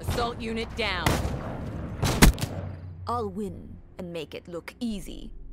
Assault unit down. I'll win and make it look easy.